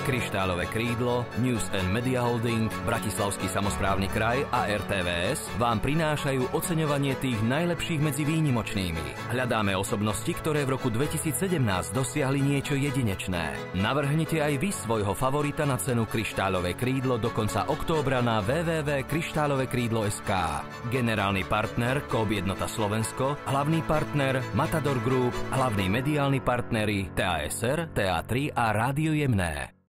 Kryštálové krídlo, News and Media Holding, Bratislavský samosprávny kraj a RTVS vám prinášajú oceňovanie tých najlepších medzi výnimočnými. Hľadáme osobnosti, ktoré v roku 2017 dosiahli niečo jedinečné. Navrhnite aj vy svojho favorita na cenu Kryštálové krídlo do konca októbra na www.kryštálovekrídlo.sk. Generálny partner Coop Jednota Slovensko, hlavný partner Matador Group, hlavní mediálni partneri TASR, TA3 a Rádio Jemné.